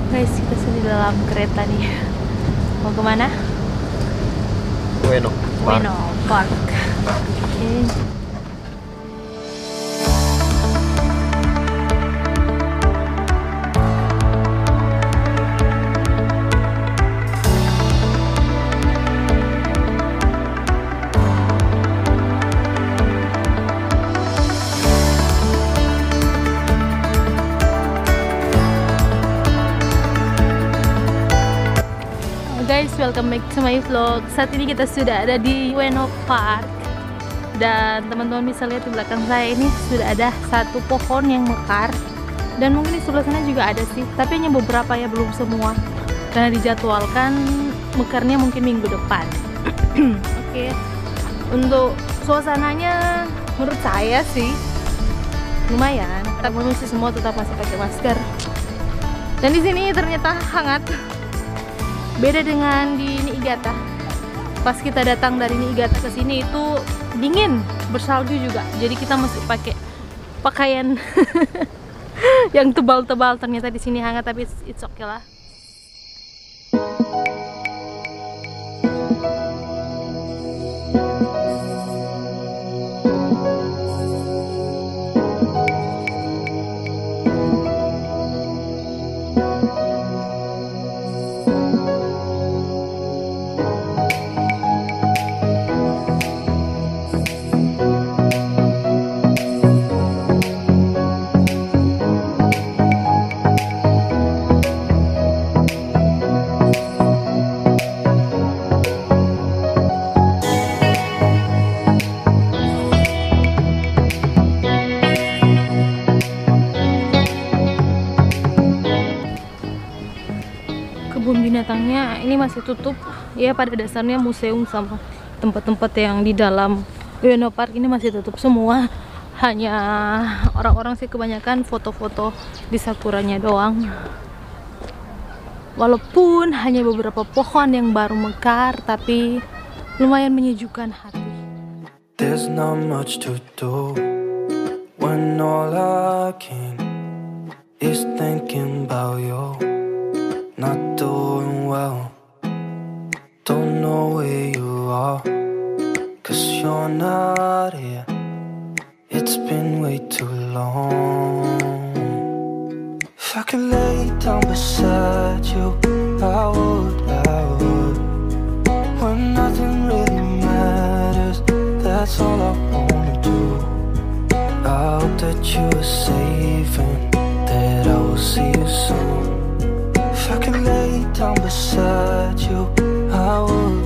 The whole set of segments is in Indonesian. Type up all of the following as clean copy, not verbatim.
Guys, kita sudah di dalam kereta nih. Mau kemana? Ueno Park. Ueno Park. Oke. Guys, welcome back to my vlog. Saat ini kita sudah ada di Ueno Park. Dan teman-teman bisa lihat di belakang saya ini sudah ada satu pohon yang mekar. Dan mungkin di sebelah sana juga ada sih, tapi hanya beberapa ya, belum semua. Karena dijadwalkan mekarnya mungkin minggu depan. Oke. Untuk suasananya menurut saya sih lumayan, tapi masih semua tetap masih pakai masker. Dan di sini ternyata hangat. Beda dengan di Niigata. Pas kita datang dari Niigata ke sini itu dingin, bersalju juga. Jadi kita mesti pakai pakaian yang tebal-tebal. Ternyata di sini hangat, tapi it's okay lah. Kebun binatangnya ini masih tutup ya, pada dasarnya museum sama tempat-tempat yang di dalam Ueno Park ini masih tutup semua. Hanya orang-orang sih kebanyakan foto-foto di sakuranya doang, walaupun hanya beberapa pohon yang baru mekar, tapi lumayan menyejukkan hati. There's not much to do when all I can is thinking about you. Not doing well, don't know where you are, 'cause you're not here. It's been way too long. If I could lay down beside you, I would. When nothing really matters, that's all I wanna do. I hope that you are safe and that I will see you soon. If I could lay down beside you, I would.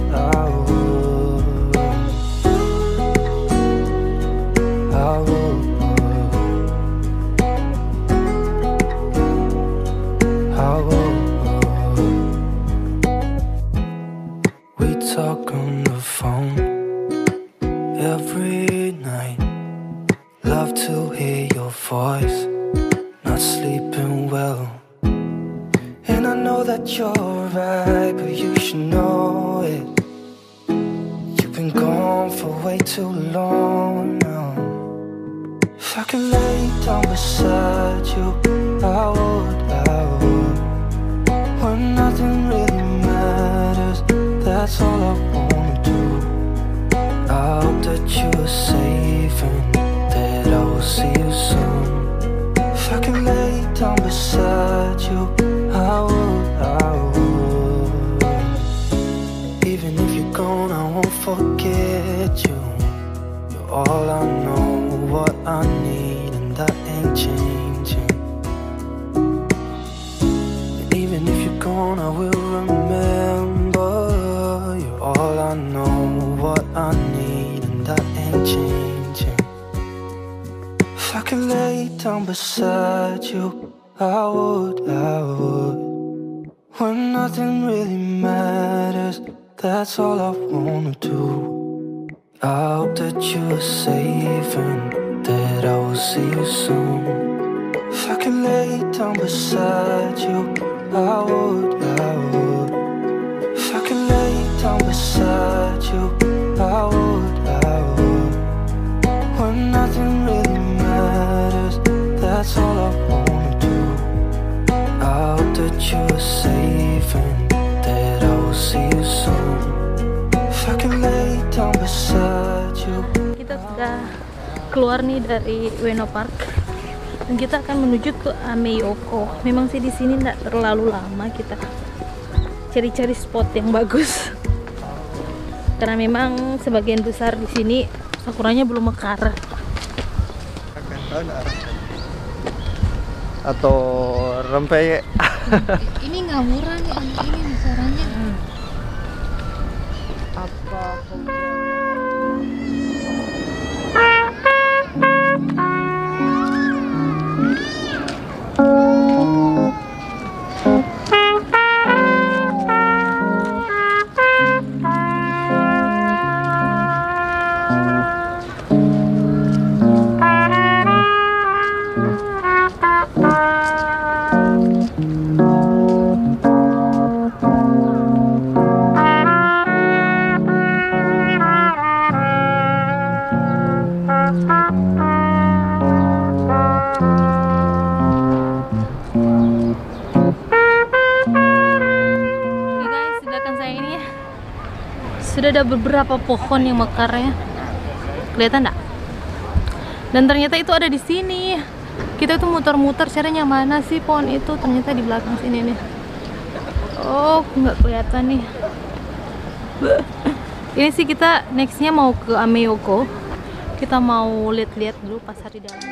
We talk on the phone every night. Love to hear your voice. Not sleeping well. And I know that you're right, but you should know it. You've been gone for way too long now. If I could lay down beside you, I would. When nothing really matters, that's all I wanna do. I hope that you are safe and that I will see you soon. If I could lay down beside you, I would. Even if you're gone, I won't forget you. You're all I know, what I need, and that ain't changing. And even if you're gone, I will remember. You're all I know, what I need, and that ain't changing. If I could lay down beside you, I would. When nothing really matters, that's all I wanna do. I hope that you are safe and that I will see you soon. If I could lay down beside you, I would. If I could lay down beside you, I would. When nothing really matters, that's all I wanna do. I hope that you were safe and that I will see you soon. If I can lay down beside you. Kita sudah keluar nih dari Ueno Park dan kita akan menuju ke Ameiyoko. Memang sih di sini tidak terlalu lama, kita cari-cari spot yang bagus karena memang sebagian besar di sini sakuranya belum mekar. Atau rempeyek. Ini ngawuran ya, ini caranya. Apa? Sudah ada beberapa pohon yang mekar ya, kelihatan nggak? Dan ternyata itu ada di sini. Kita tuh muter-muter caranya mana sih pohon itu? Ternyata di belakang sini nih. Oh, nggak kelihatan nih. Ini sih kita nextnya mau ke Ameiyoko. Kita mau lihat-lihat dulu pasar di dalam.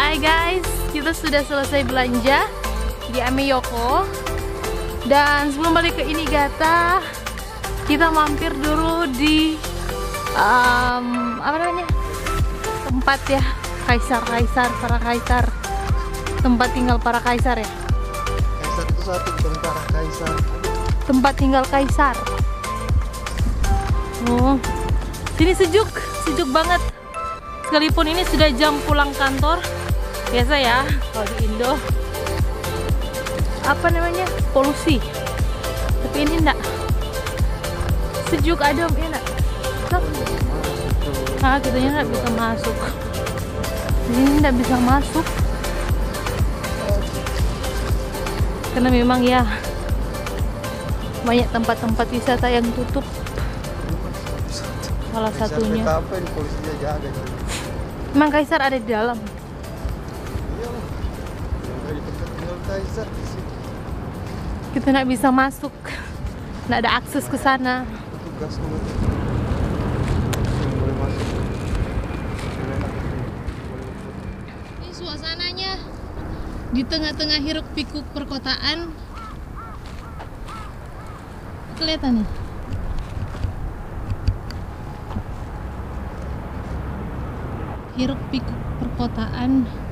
Hai guys, kita sudah selesai belanja di Ameyoko. Dan sebelum balik ke Inigata, kita mampir dulu di apa namanya, tempat ya, para kaisar, tempat tinggal para kaisar ya. Kaisar itu satu, bukan para kaisar. Tempat tinggal kaisar. Oh, sini sejuk banget. Sekalipun ini sudah jam pulang kantor, biasa ya kalau di Indo. Apa namanya, polusi. Tapi ini enggak. Sejuk, adem, enak. Nah, kitanya enggak bisa masuk. Ini enggak bisa masuk. Karena memang ya banyak tempat-tempat wisata yang tutup. Salah satunya. Apa ini polisinya jaga? Emang kaisar ada di dalam. Iyalah. Dari tempat tinggal kaisar di situ. Kita nggak bisa masuk, nggak ada akses ke sana. Petugas mengatur. Boleh masuk. Ini suasananya di tengah-tengah hiruk pikuk perkotaan. Kelihatan nih. Hiruk pikuk perkotaan.